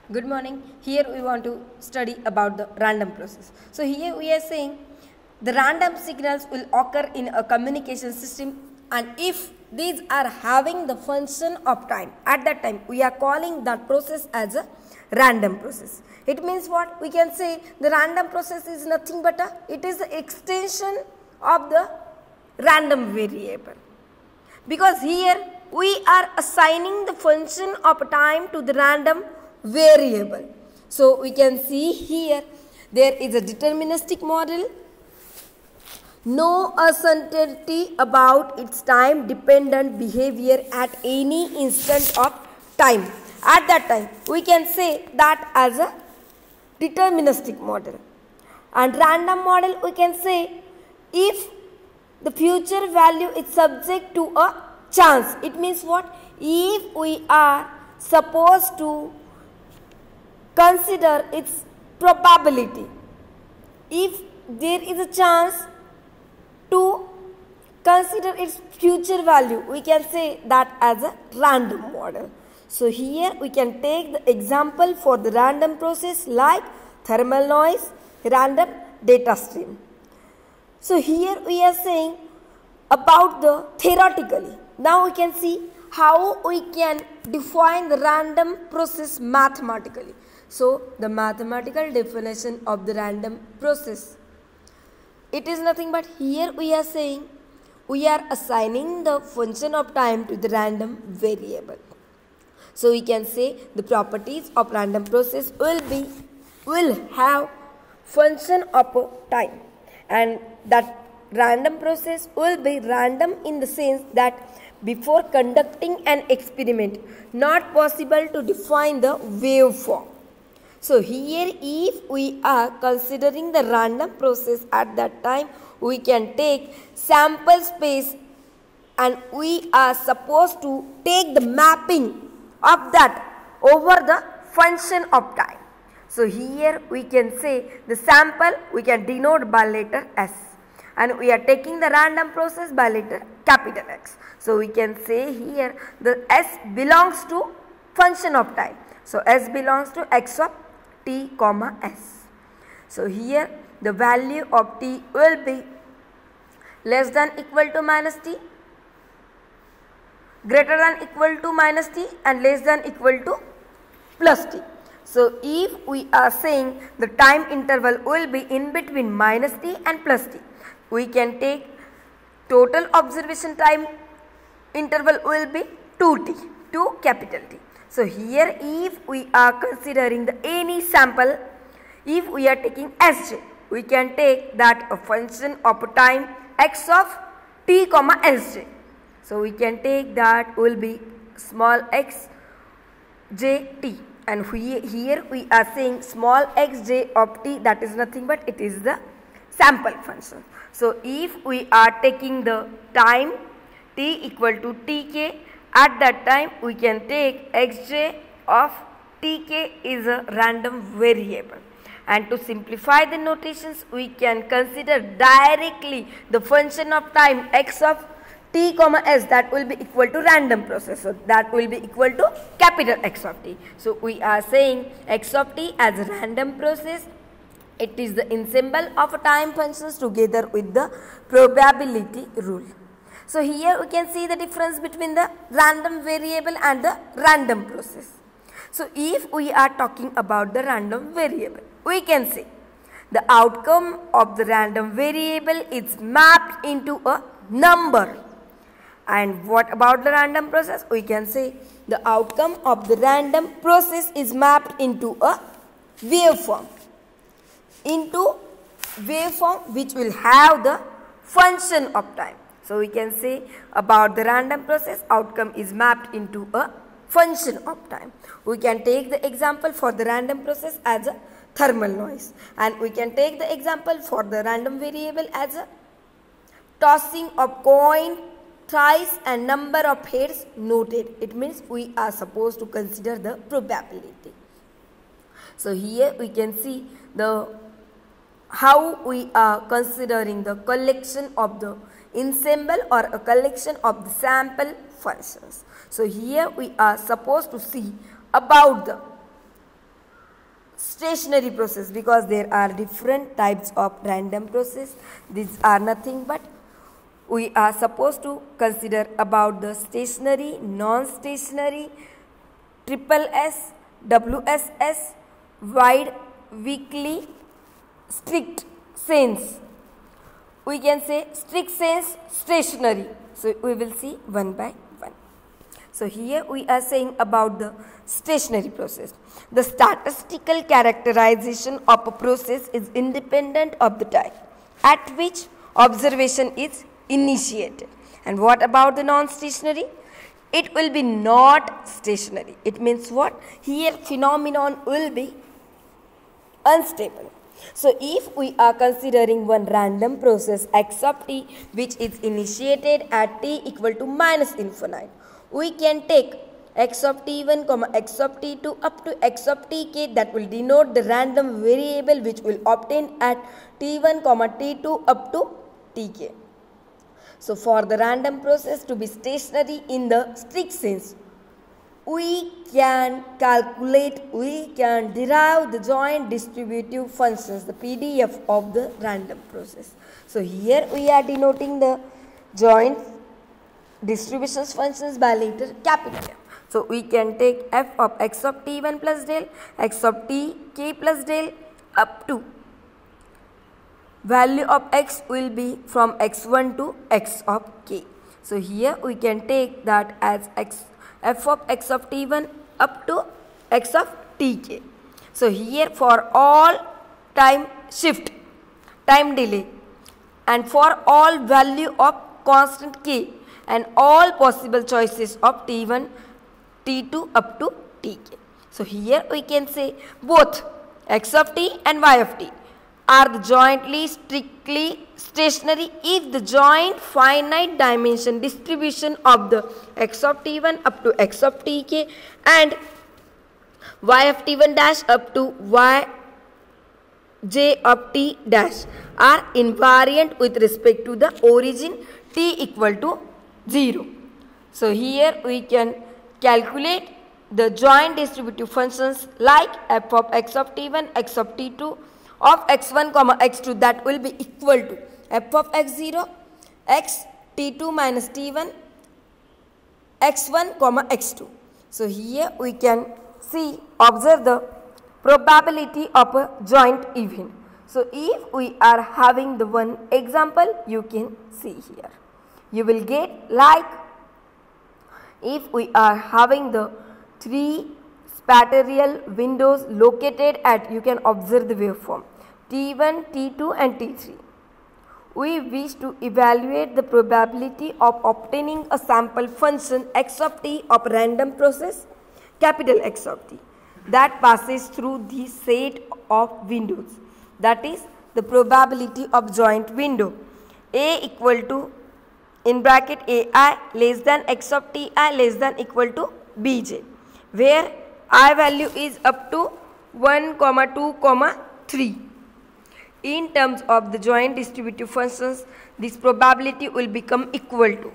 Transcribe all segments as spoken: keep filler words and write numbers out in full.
Good morning. Here we want to study about the random process. So here we are saying the random signals will occur in a communication system, and if these are having the function of time, at that time we are calling that process as a random process. It means what? We can say the random process is nothing but a, it is the extension of the random variable, because here we are assigning the function of time to the random variable. So we can see here there is a deterministic model, no uncertainty about its time dependent behavior at any instant of time. At that time we can say that as a deterministic model. And random model we can say if the future value is subject to a chance. It means what? If we are supposed to consider its probability, if there is a chance to consider its future value, we can say that as a random model. So here we can take the example for the random process like thermal noise, random data stream. So here we are saying about the theoretically. Now we can see how we can define the random process mathematically. So the mathematical definition of the random process, it is nothing but here we are saying we are assigning the function of time to the random variable. So we can say the properties of random process will be will have function of time, and that random process will be random in the sense that before conducting an experiment, not possible to define the waveform. So here if we are considering the random process, at that time we can take sample space and we are supposed to take the mapping of that over the function of time. So here we can say the sample we can denote by letter S, and we are taking the random process by letter capital X. So we can say here the S belongs to function of time. So S belongs to X of t comma S. So here the value of t will be less than equal to minus t, greater than equal to minus t, and less than equal to plus t. So if we are saying the time interval will be in between minus t and plus t, we can take total observation time interval will be two t, two capital T. So here if we are considering the any sample, if we are taking Sj, we can take that a function of time x of t comma Sj. So we can take that will be small x j t, and we, here we are saying small x j of t, that is nothing but it is the sample function. So if we are taking the time t equal to tk, at that time we can take xj of tk is a random variable, and to simplify the notations we can consider directly the function of time x of t comma s, that will be equal to random process. So that will be equal to capital X of t. So we are saying x of t as a random process. It is the ensemble of time functions together with the probability rule. So here we can see the difference between the random variable and the random process. So if we are talking about the random variable, we can say the outcome of the random variable is mapped into a number. And what about the random process? We can say the outcome of the random process is mapped into a waveform. Into waveform which will have the function of time. So we can say about the random process, outcome is mapped into a function of time. We can take the example for the random process as a thermal noise, and we can take the example for the random variable as a tossing of coin thrice and number of heads noted. It means we are supposed to consider the probability. So here we can see the how we are considering the collection of the ensemble or a collection of the sample functions. So here we are supposed to see about the stationary process, because there are different types of random process. These are nothing but we are supposed to consider about the stationary, non-stationary, triple S, W S S, wide, weakly, strict sense. We can say strict sense stationary. So we will see one by one. So here we are saying about the stationary process. The statistical characterization of a process is independent of the time at which observation is initiated. And what about the non-stationary? It will be not stationary. It means what? Here phenomenon will be unstable. So if we are considering one random process x of t which is initiated at t equal to minus infinite, we can take x of t one comma x of t two up to x of tk, that will denote the random variable which will obtain at t one comma t two up to tk. So for the random process to be stationary in the strict sense, we can calculate, we can derive the joint distributive functions, the P D F of the random process. So here we are denoting the joint distributions functions by letter capital F. So we can take f of x of t one plus del, x of t k plus del up to value of x will be from x one to x of k. So here we can take that as x f of x of t one up to x of tk. So here for all time shift, time delay, and for all value of constant k and all possible choices of t one, t two up to tk. So here we can say both x of t and y of t are the jointly strictly stationary if the joint finite dimension distribution of the x of t one up to x of tk and y of t one dash up to y j of t dash are invariant with respect to the origin t equal to zero. So here we can calculate the joint distributive functions like f of x of t one, x of t two of x one comma x two, that will be equal to f of x zero, x t two minus t one, x one comma x two. So here we can see, observe the probability of a joint event. So if we are having the one example, you can see here. You will get like if we are having the three spatial windows located at, you can observe the waveform t one, t two and t three. We wish to evaluate the probability of obtaining a sample function x of t of random process capital X of t that passes through the set of windows, that is the probability of joint window a equal to in bracket ai less than x of ti less than equal to bj, where I value is up to one, two, three. In terms of the joint distributive functions, this probability will become equal to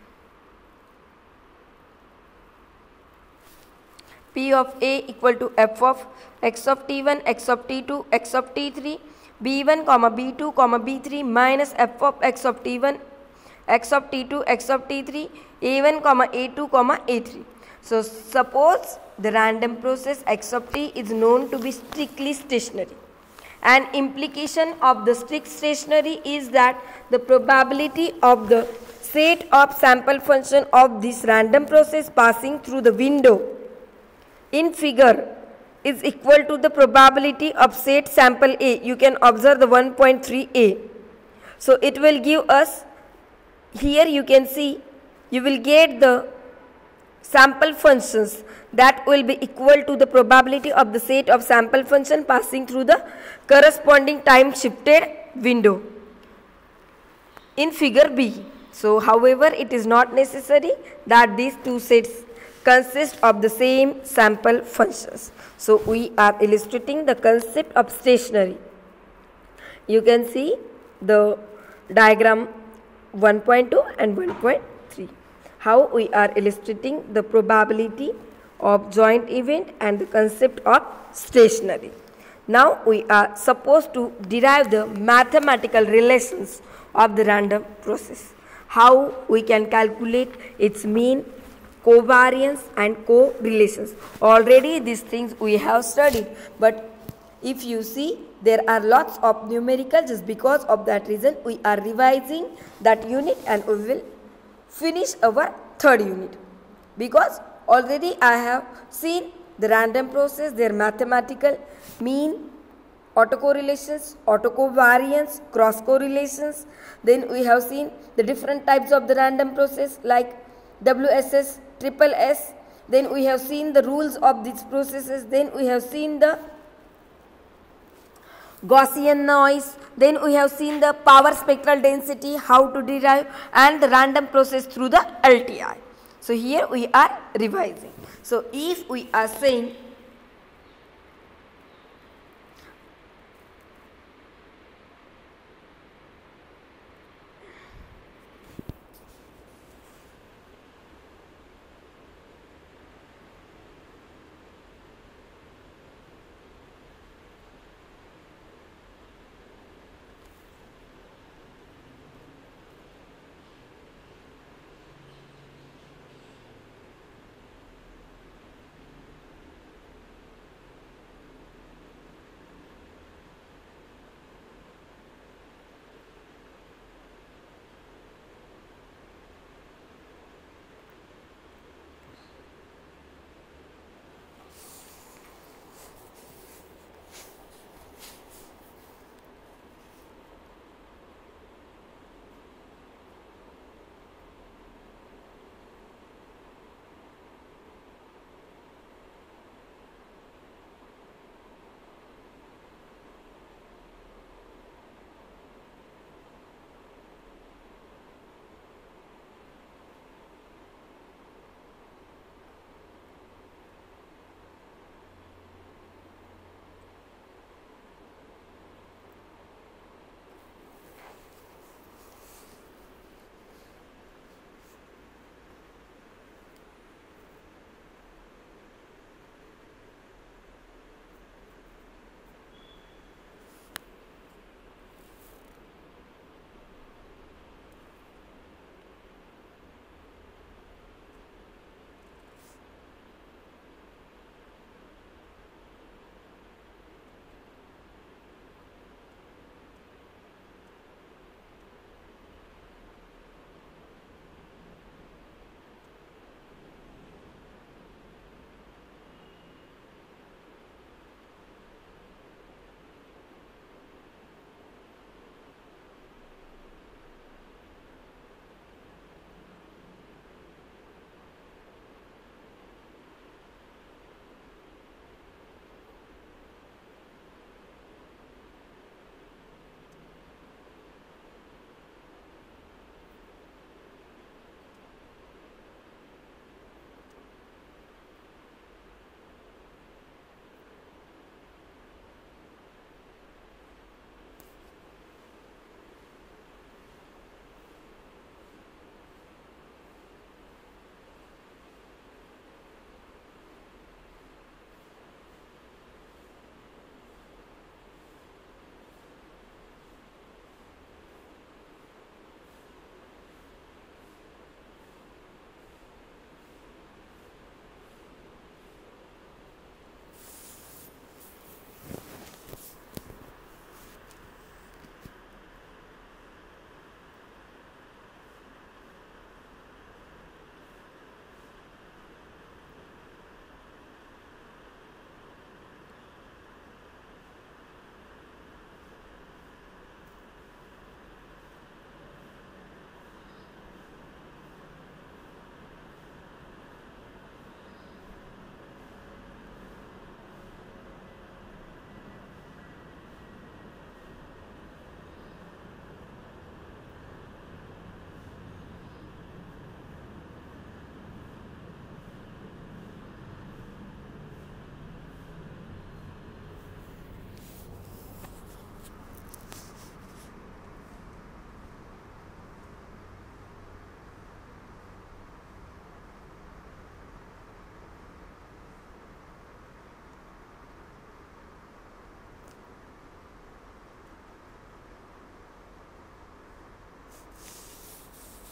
P of A equal to f of x of t one, x of t two, x of t three, b one, b two, b three minus f of x of t one, x of t two, x of t three, a one, a two, a three. So suppose the random process x of t is known to be strictly stationary. An implication of the strict stationary is that the probability of the set of sample function of this random process passing through the window in figure is equal to the probability of set sample A. You can observe the one point three A. So it will give us, here you can see, you will get the sample functions that will be equal to the probability of the set of sample function passing through the corresponding time shifted window in figure B. So however, it is not necessary that these two sets consist of the same sample functions. So we are illustrating the concept of stationary. You can see the diagram one point two and one point three. How we are illustrating the probability of joint event and the concept of stationary. Now we are supposed to derive the mathematical relations of the random process. How we can calculate its mean, covariance and correlations. Already these things we have studied, but if you see, there are lots of numerical. Just because of that reason we are revising that unit and we will finish our third unit, because already I have seen the random process, their mathematical mean, autocorrelations, autocovariance, cross correlations. Then we have seen the different types of the random process like W S S, triple S. Then we have seen the rules of these processes. Then we have seen the Gaussian noise. Then we have seen the power spectral density, how to derive, and the random process through the L T I. So here we are revising. So if we are saying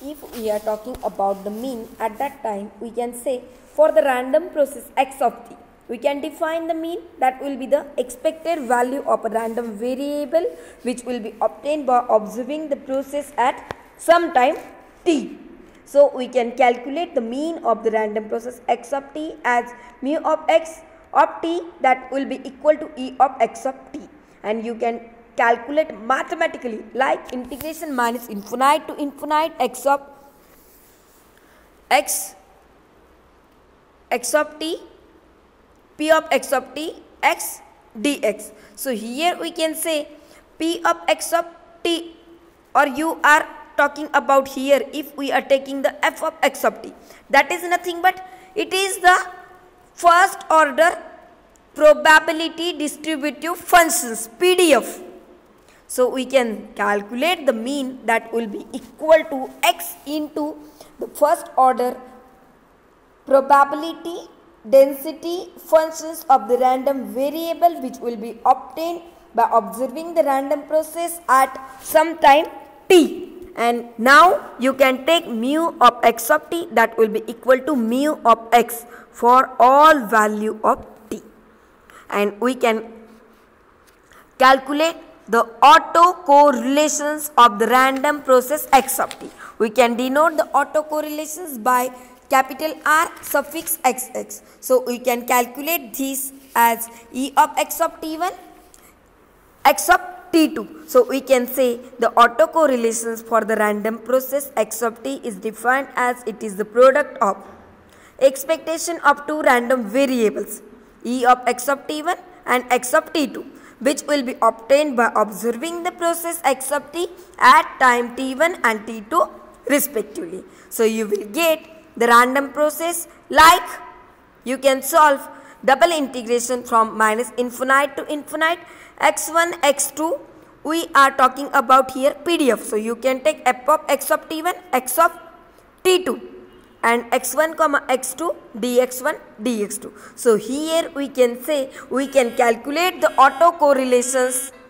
if we are talking about the mean, at that time we can say for the random process x of t, we can define the mean, that will be the expected value of a random variable which will be obtained by observing the process at some time t. So we can calculate the mean of the random process x of t as mu of x of t, that will be equal to e of x of t, and you can calculate mathematically like integration minus infinite to infinite x of x x of t p of x of t x dx. So here we can say p of x of t, or you are talking about here if we are taking the f of x of t, that is nothing but it is the first order probability distributive functions P D F. So we can calculate the mean, that will be equal to x into the first order probability density functions of the random variable which will be obtained by observing the random process at some time t. And now you can take mu of x of t, that will be equal to mu of x for all value of t, and we can calculate the autocorrelations of the random process x of t. We can denote the autocorrelations by capital R suffix xx. So we can calculate this as e of x of t one, x of t two. So we can say the autocorrelations for the random process x of t is defined as it is the product of expectation of two random variables e of x of t one and x of t two, which will be obtained by observing the process x of t at time t one and t two respectively. So you will get the random process like you can solve double integration from minus infinite to infinite x one x two, we are talking about here P D F. So you can take f of x of t one, x of t two and x one comma x two dx one dx two. So here we can say we can calculate the autocorrelations